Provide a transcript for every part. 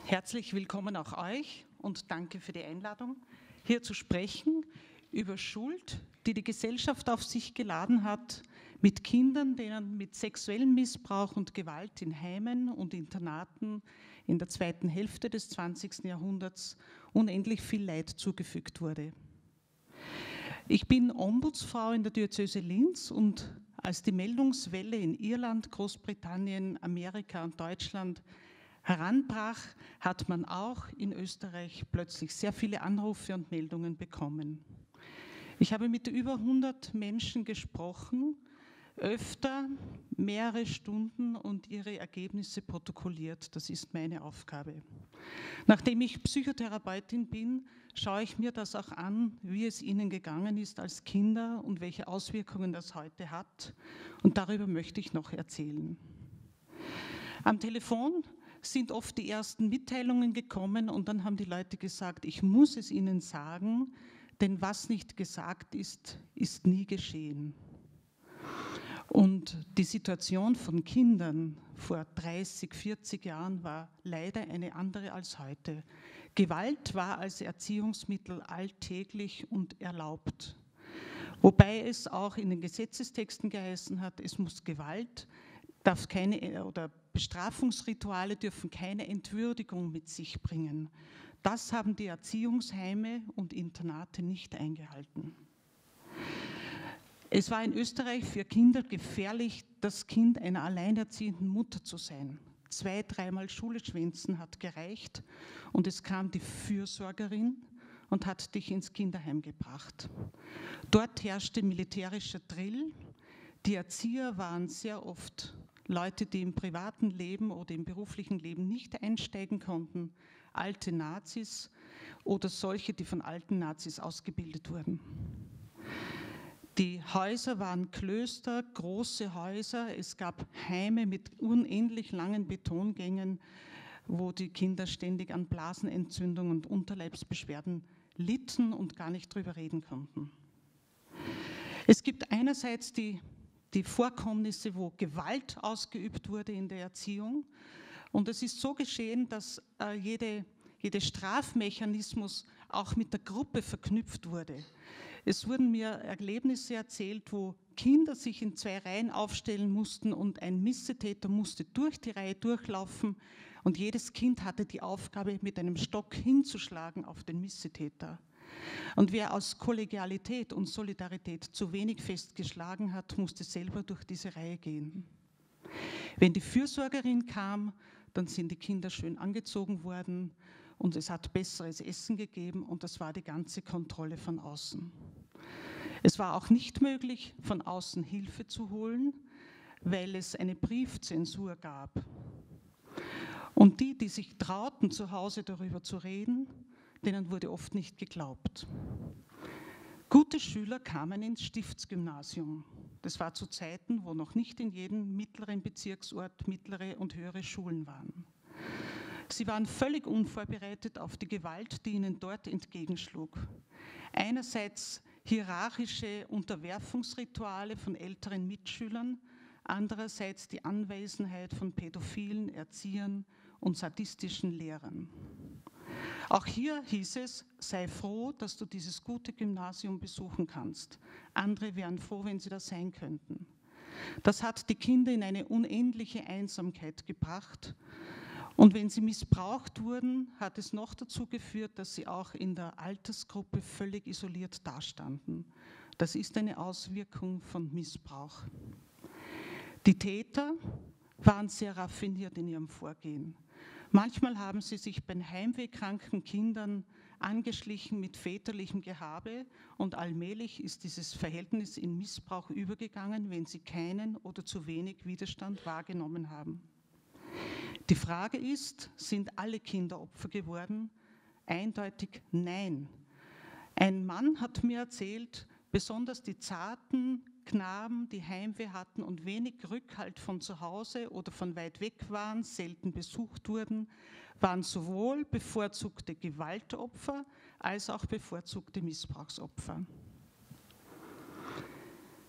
Herzlich willkommen auch euch und danke für die Einladung, hier zu sprechen über Schuld, die die Gesellschaft auf sich geladen hat, mit Kindern, denen mit sexuellem Missbrauch und Gewalt in Heimen und Internaten in der zweiten Hälfte des 20. Jahrhunderts unendlich viel Leid zugefügt wurde. Ich bin Ombudsfrau in der Diözese Linz und als die Meldungswelle in Irland, Großbritannien, Amerika und Deutschland heranbrach, hat man auch in Österreich plötzlich sehr viele Anrufe und Meldungen bekommen. Ich habe mit über 100 Menschen gesprochen, öfter mehrere Stunden und ihre Ergebnisse protokolliert. Das ist meine Aufgabe. Nachdem ich Psychotherapeutin bin, schaue ich mir das auch an, wie es ihnen gegangen ist als Kinder und welche Auswirkungen das heute hat. Und darüber möchte ich noch erzählen. Am Telefon sind oft die ersten Mitteilungen gekommen und dann haben die Leute gesagt, ich muss es ihnen sagen, denn was nicht gesagt ist, ist nie geschehen. Und die Situation von Kindern vor 30, 40 Jahren war leider eine andere als heute. Gewalt war als Erziehungsmittel alltäglich und erlaubt. Wobei es auch in den Gesetzestexten geheißen hat, es muss Gewalt, darf keine, oder Bestrafungsrituale dürfen keine Entwürdigung mit sich bringen. Das haben die Erziehungsheime und Internate nicht eingehalten. Es war in Österreich für Kinder gefährlich, das Kind einer alleinerziehenden Mutter zu sein. 2-, 3-mal Schule schwänzen hat gereicht und es kam die Fürsorgerin und hat dich ins Kinderheim gebracht. Dort herrschte militärischer Drill. Die Erzieher waren sehr oft Leute, die im privaten Leben oder im beruflichen Leben nicht einsteigen konnten, alte Nazis oder solche, die von alten Nazis ausgebildet wurden. Die Häuser waren Klöster, große Häuser. Es gab Heime mit unendlich langen Betongängen, wo die Kinder ständig an Blasenentzündung und Unterleibsbeschwerden litten und gar nicht drüber reden konnten. Es gibt einerseits die Vorkommnisse, wo Gewalt ausgeübt wurde in der Erziehung. Und es ist so geschehen, dass jeder Strafmechanismus auch mit der Gruppe verknüpft wurde. Es wurden mir Erlebnisse erzählt, wo Kinder sich in 2 Reihen aufstellen mussten und ein Missetäter musste durch die Reihe durchlaufen und jedes Kind hatte die Aufgabe, mit einem Stock hinzuschlagen auf den Missetäter. Und wer aus Kollegialität und Solidarität zu wenig festgeschlagen hat, musste selber durch diese Reihe gehen. Wenn die Fürsorgerin kam, dann sind die Kinder schön angezogen worden und es hat besseres Essen gegeben und das war die ganze Kontrolle von außen. Es war auch nicht möglich, von außen Hilfe zu holen, weil es eine Briefzensur gab. Und die sich trauten, zu Hause darüber zu reden, denen wurde oft nicht geglaubt. Gute Schüler kamen ins Stiftsgymnasium. Das war zu Zeiten, wo noch nicht in jedem mittleren Bezirksort mittlere und höhere Schulen waren. Sie waren völlig unvorbereitet auf die Gewalt, die ihnen dort entgegenschlug. Einerseits hierarchische Unterwerfungsrituale von älteren Mitschülern, andererseits die Anwesenheit von pädophilen Erziehern und sadistischen Lehrern. Auch hier hieß es, sei froh, dass du dieses gute Gymnasium besuchen kannst. Andere wären froh, wenn sie das sein könnten. Das hat die Kinder in eine unendliche Einsamkeit gebracht. Und wenn sie missbraucht wurden, hat es noch dazu geführt, dass sie auch in der Altersgruppe völlig isoliert dastanden. Das ist eine Auswirkung von Missbrauch. Die Täter waren sehr raffiniert in ihrem Vorgehen. Manchmal haben sie sich bei heimwehkranken Kindern angeschlichen mit väterlichem Gehabe und allmählich ist dieses Verhältnis in Missbrauch übergegangen, wenn sie keinen oder zu wenig Widerstand wahrgenommen haben. Die Frage ist, sind alle Kinder Opfer geworden? Eindeutig nein. Ein Mann hat mir erzählt, besonders die zarten Knaben, die Heimweh hatten und wenig Rückhalt von zu Hause oder von weit weg waren, selten besucht wurden, waren sowohl bevorzugte Gewaltopfer als auch bevorzugte Missbrauchsopfer.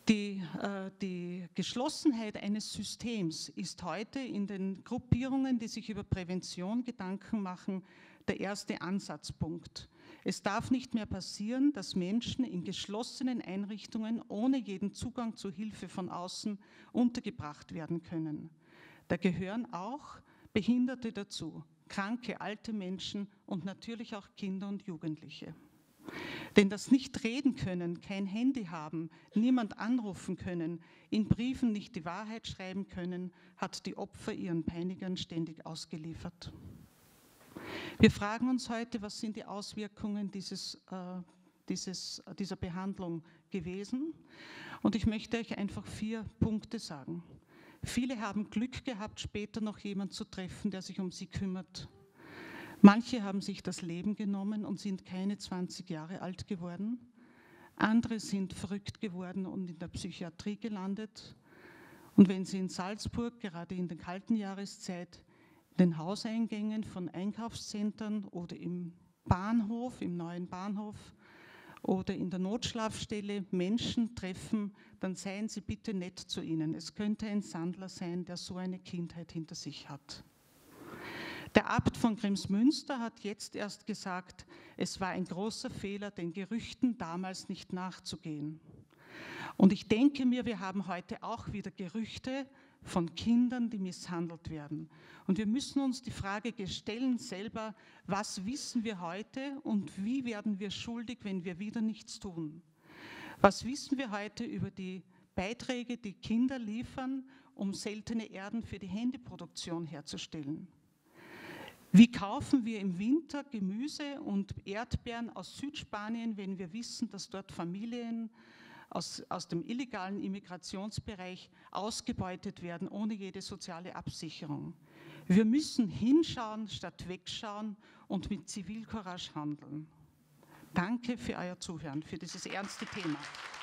Die Geschlossenheit eines Systems ist heute in den Gruppierungen, die sich über Prävention Gedanken machen, der erste Ansatzpunkt. Es darf nicht mehr passieren, dass Menschen in geschlossenen Einrichtungen ohne jeden Zugang zu Hilfe von außen untergebracht werden können. Da gehören auch Behinderte dazu, kranke, alte Menschen und natürlich auch Kinder und Jugendliche. Denn das Nicht-Reden können, kein Handy haben, niemand anrufen können, in Briefen nicht die Wahrheit schreiben können, hat die Opfer ihren Peinigern ständig ausgeliefert. Wir fragen uns heute, was sind die Auswirkungen dieser Behandlung gewesen? Und ich möchte euch einfach 4 Punkte sagen. Viele haben Glück gehabt, später noch jemanden zu treffen, der sich um sie kümmert. Manche haben sich das Leben genommen und sind keine 20 Jahre alt geworden. Andere sind verrückt geworden und in der Psychiatrie gelandet. Und wenn sie in Salzburg, gerade in der kalten Jahreszeit, in den Hauseingängen von Einkaufszentren oder im Bahnhof, im neuen Bahnhof oder in der Notschlafstelle Menschen treffen, dann seien Sie bitte nett zu ihnen. Es könnte ein Sandler sein, der so eine Kindheit hinter sich hat. Der Abt von Kremsmünster hat jetzt erst gesagt, es war ein großer Fehler, den Gerüchten damals nicht nachzugehen. Und ich denke mir, wir haben heute auch wieder Gerüchte von Kindern, die misshandelt werden. Und wir müssen uns die Frage stellen selber, was wissen wir heute und wie werden wir schuldig, wenn wir wieder nichts tun? Was wissen wir heute über die Beiträge, die Kinder liefern, um seltene Erden für die Handyproduktion herzustellen? Wie kaufen wir im Winter Gemüse und Erdbeeren aus Südspanien, wenn wir wissen, dass dort Familien aus dem illegalen Immigrationsbereich ausgebeutet werden, ohne jede soziale Absicherung? Wir müssen hinschauen, statt wegschauen und mit Zivilcourage handeln. Danke für euer Zuhören, für dieses ernste Thema.